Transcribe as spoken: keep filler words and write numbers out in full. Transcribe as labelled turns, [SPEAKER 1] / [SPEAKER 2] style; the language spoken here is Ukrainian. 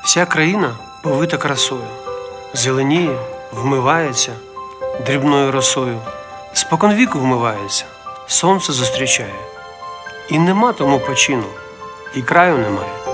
[SPEAKER 1] Вся країна повита красою, зеленіє, вмивається дрібною росою, споконвіку вмивається, сонце зустрічає. І нема тому почину, і краю немає.